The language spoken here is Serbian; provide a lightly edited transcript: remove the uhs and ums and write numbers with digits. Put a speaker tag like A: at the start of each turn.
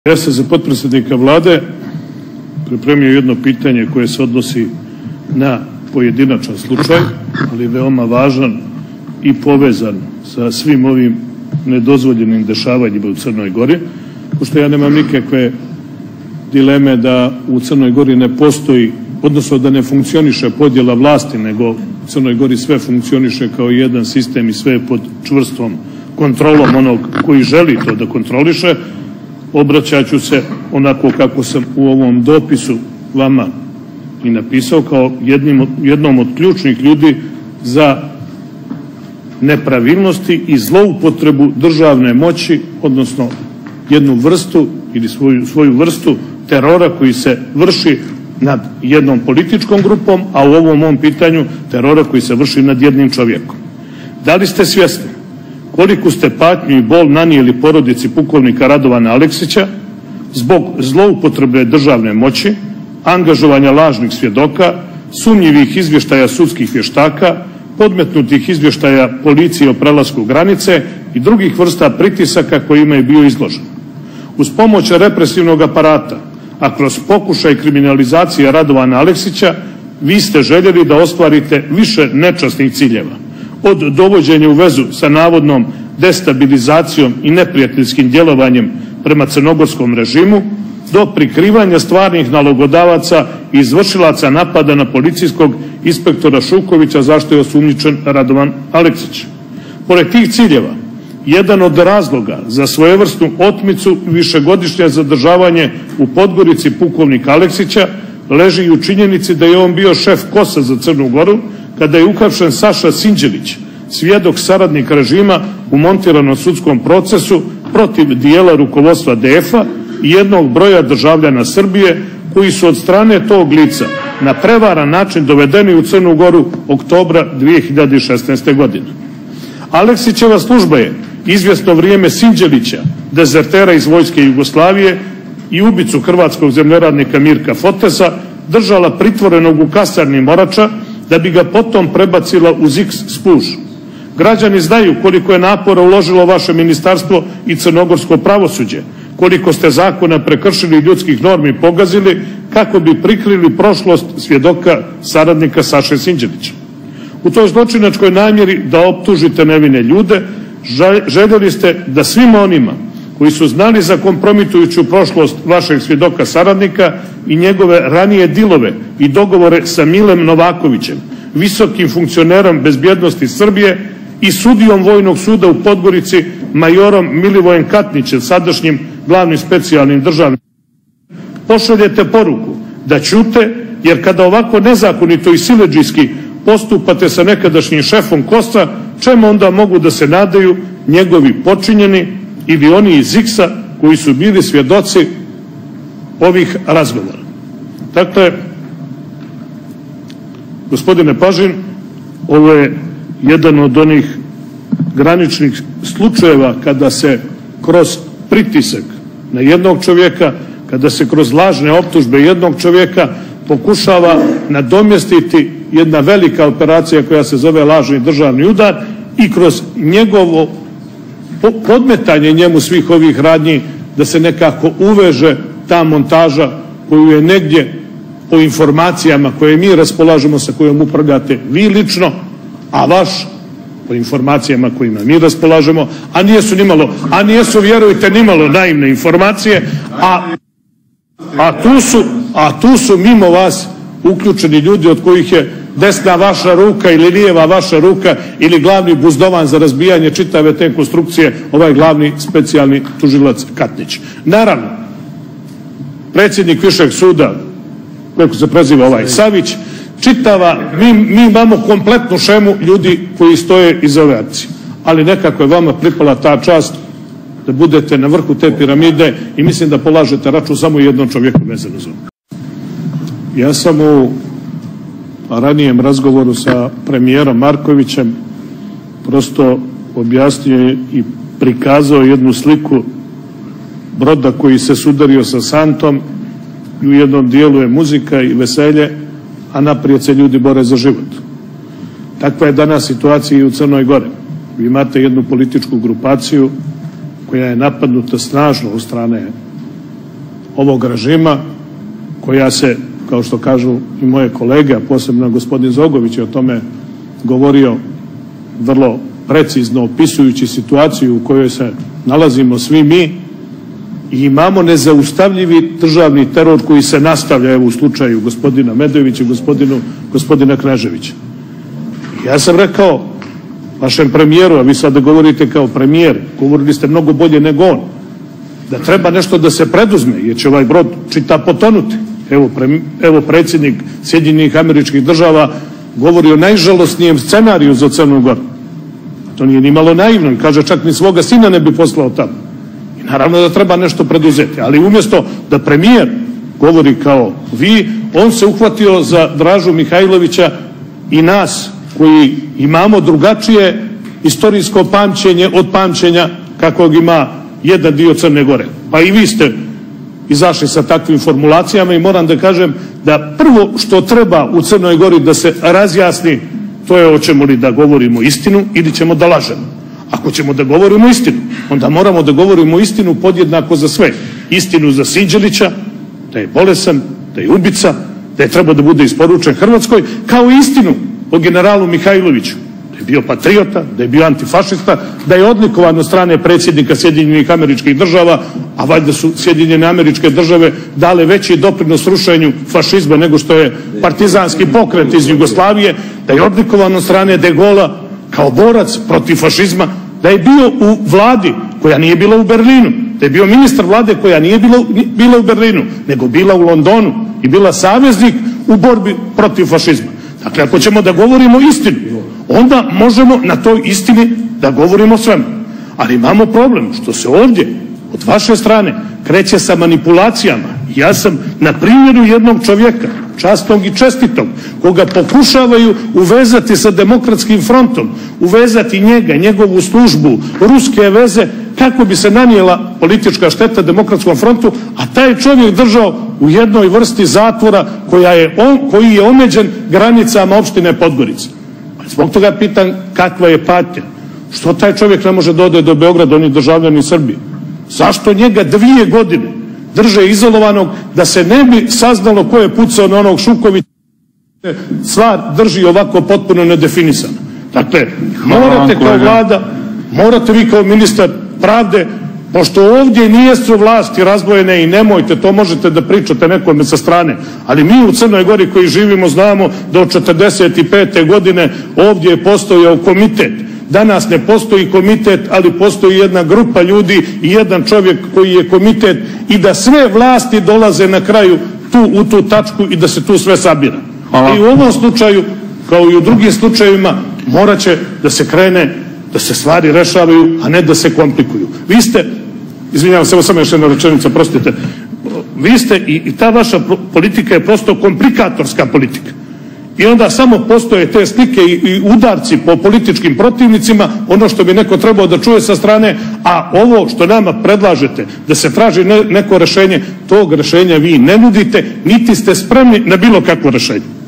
A: Ja sam za potpredsjednika Vlade pripremio jedno pitanje koje se odnosi na pojedinačan slučaj, ali veoma važan i povezan sa svim ovim nedozvoljenim dešavanjima u Crnoj Gori, pošto ja nemam nikakve dileme da u Crnoj Gori ne postoji, odnosno da ne funkcioniše podjela vlasti, nego u Crnoj Gori sve funkcioniše kao jedan sistem i sve je pod čvrstom kontrolom onog koji želi to da kontroliše. Obraćat ću se onako kako sam u ovom dopisu vama i napisao, kao jednom od ključnih ljudi za nepravilnosti i zloupotrebu državne moći, odnosno jednu vrstu ili svoju vrstu terora koji se vrši nad jednom političkom grupom, a u ovom mom pitanju terora koji se vrši nad jednim čovjekom. Da li ste svjesni koliku ste patnju i bol nanijeli porodici pukovnika Radovana Aleksića zbog zloupotrebe državne moći, angažovanja lažnih svjedoka, sumnjivih izvještaja sudskih vještaka, podmetnutih izvještaja policije o prelasku granice i drugih vrsta pritisaka kojima je bio izložen? Uz pomoć represivnog aparata, a kroz pokušaj kriminalizacije Radovana Aleksića, vi ste željeli da ostvarite više nečasnih ciljeva. Od dovođenja u vezu sa navodnom destabilizacijom i neprijateljskim djelovanjem prema crnogorskom režimu, do prikrivanja stvarnih nalogodavaca i izvršilaca napada na policijskog inspektora Šukovića, zašto je osumnjičen Radovan Aleksić. Pored tih ciljeva, jedan od razloga za svojevrsnu otmicu višegodišnje zadržavanje u Podgorici pukovnika Aleksića leži i u činjenici da je on bio šef KOS-a za Crnu Goru kada je uhapšen Saša Sinđelić, svjedok saradnik režima u montiranom sudskom procesu protiv dijela rukovodstva DF-a i jednog broja državljana Srbije koji su od strane tog lica na prevaran način dovedeni u Crnu Goru oktobra 2016. godine. Aleksićeva služba je izvjesno vrijeme Sinđelića, dezertera iz vojske Jugoslavije i ubicu hrvatskog zemljoradnika Mirka Fotesa, držala pritvorenog u kasarni Morača da bi ga potom prebacila u X Spuž. Građani znaju koliko je napora uložilo vaše ministarstvo i crnogorsko pravosuđe, koliko ste zakona prekršili i ljudskih normi pogazili kako bi prikrili prošlost svjedoka saradnika Saše Sinđelića. U toj zločinačkoj namjeri da optužite nevine ljude, željeli ste da svima onima koji su znali za kompromitujuću prošlost vašeg svjedoka saradnika i njegove ranije dilove i dogovore sa Milem Novakovićem, visokim funkcionerom bezbjednosti Srbije i sudijom Vojnog suda u Podgorici, majorom Milivojem Katnićem, sadašnjim glavnim specijalnim državnim, pošaljete poruku da ćute, jer kada ovako nezakonito i siledžijski postupate sa nekadašnjim šefom KOS-a, čemu onda mogu da se nadaju njegovi počinjeni ili oni iz X-a koji su bili svjedoci ovih razgovora. Dakle, gospodine Pažin, ovo je jedan od onih graničnih slučajeva kada se kroz pritisak na jednog čovjeka, kada se kroz lažne optužbe jednog čovjeka pokušava nadomjestiti jedna velika operacija koja se zove lažni državni udar i kroz njegovo podmetanje njemu svih ovih radnji da se nekako uveže ta montaža koju je negdje po informacijama koje mi raspolažemo, sa kojom upravljate vi lično, a vaš po informacijama kojima mi raspolažemo, a nijesu vjerujte nimalo naivne informacije, a tu su mimo vas uključeni ljudi od kojih je desna vaša ruka ili lijeva vaša ruka ili glavni buzdovan za razbijanje čitave te konstrukcije, ovaj glavni specijalni tužilac Katnić. Naravno, predsjednik Višeg suda, kako se preziva ovaj Savić, mi imamo kompletnu šemu ljudi koji stoje iza ove akcije, ali nekako je vama pripala ta čast da budete na vrhu te piramide i mislim da polažete račun samo jednom čovjeku vezano za ovo. Ja sam u ranijem razgovoru sa premijerom Markovićem prosto objasnio i prikazao jednu sliku broda koji se sudario sa santom i u jednom dijelu je muzika i veselje, a naprijed se ljudi bore za život. Takva je danas situacija i u Crnoj Gori. Vi imate jednu političku grupaciju koja je napadnuta snažno od strane ovog režima koja se, kao što kažu i moje kolege, a posebno gospodin Zogović je o tome govorio vrlo precizno opisujući situaciju u kojoj se nalazimo svi mi, i imamo nezaustavljivi državni teror koji se nastavlja, evo u slučaju gospodina Medojevića i gospodina Kneževića. Ja sam rekao vašem premijeru, a vi sada govorite kao premijer, govorili ste mnogo bolje nego on, da treba nešto da se preduzme jer će ovaj brod čita potonuti. Evo predsjednik Sjedinjenih Američkih Država govori o najžalosnijem scenariju za Crnu Goru. To nije ni malo naivno, kaže čak ni svoga sina ne bi poslao tamo. I naravno da treba nešto preduzeti, ali umjesto da premijer govori kao vi, on se uhvatio za Dražu Mihajlovića i nas koji imamo drugačije istorijsko pamćenje od pamćenja kakvog ima jedan dio Crne Gore. Pa i vi ste izašli sa takvim formulacijama i moram da kažem da prvo što treba u Crnoj Gori da se razjasni, to je hoćemo li da govorimo istinu ili ćemo da lažemo. Ako ćemo da govorimo istinu, onda moramo da govorimo istinu podjednako za sve. Istinu za Sinđelića, da je bolesan, da je ubica, da je trebao da bude isporučen Hrvatskoj, kao i istinu o generalu Mihajloviću, da je bio patriota, da je bio antifašista, da je odlikovan od strane predsjednika Sjedinjenih Američkih Država, a valjda su Sjedinjene Američke Države dale veći doprinos rušenju fašizma nego što je partizanski pokret iz Jugoslavije, da je odlikovan od strane De Gola kao borac protiv fašizma, da je bio u vladi koja nije bila u Berlinu, da je bio ministar vlade koja nije bila u Berlinu, nego bila u Londonu i bila saveznik u borbi protiv fašizma. Dakle, ako ćemo da govorimo istinu, onda možemo na toj istini da govorimo svemu. Ali imamo problem što se ovdje od vaše strane kreće sa manipulacijama. Ja sam na primjeru jednog čovjeka, časnog i čestitog, koga pokušavaju uvezati sa Demokratskim frontom, uvezati njega, njegovu službu, ruske veze, kako bi se nanijela politička šteta Demokratskom frontu, a taj čovjek držao u jednoj vrsti zatvora koji je omeđen granicama opštine Podgorica. Zbog toga pitam kakva je patnja. Što taj čovjek ne može da ode do Beograda, on je državljanin Srbije? Zašto njega 2 godine drže izolovanog da se ne bi saznalo ko je pucao na onog Šukovića? Stvar drži ovako potpuno nedefinisana. Dakle, morate kao vlada, morate vi kao ministar pravde, pošto ovdje nijesu vlasti razdvojene i nemojte, to možete da pričate nekome sa strane, ali mi u Crnoj Gori koji živimo znamo da od 45. godine ovdje je postojao komitet. Danas ne postoji komitet, ali postoji jedna grupa ljudi i jedan čovjek koji je komitet i da sve vlasti dolaze na kraju u tu tačku i da se tu sve sabira. I u ovom slučaju, kao i u drugim slučajevima, morat će da se krene, da se stvari rešavaju, a ne da se komplikuju. Vi ste, izvinjavam se, evo samo još jedna rečenica, prostite, vi ste i ta vaša politika je prosto komplikatorska politika. I onda samo postoje te slike i udarci po političkim protivnicima, ono što bi neko trebao da čuje sa strane, a ovo što nama predlažete, da se traži neko rešenje, tog rešenja vi ne nudite, niti ste spremni na bilo kakvo rešenje.